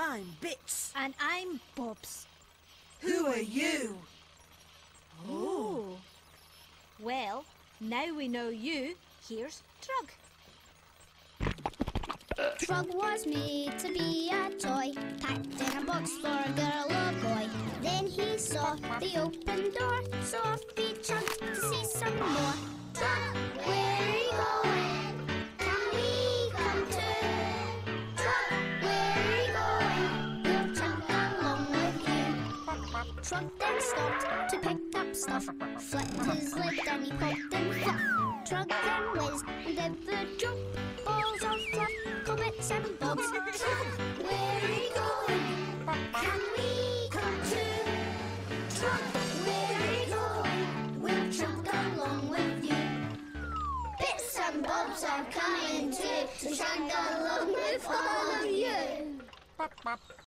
I'm Bits. And I'm Bobs. Who are you? Oh. Well, now we know you, here's Trug. Trug was made to be a toy, packed in a box for a girl or boy. Then he saw the open door, so off he chugged to see some more. Trug, where are you going? Can we come too? Trug, where are you going? We'll chug along with you. Trug then stopped to pick up stuff, flipped his lid and he popped and fluff. Trug then whizzed and did the jump, balls of fluff, comets and bobs. Trug, where are you going? Can we come too? Trug, where are you going? We'll chug along with you. Bits and bobs are coming too, to chug along with all of you.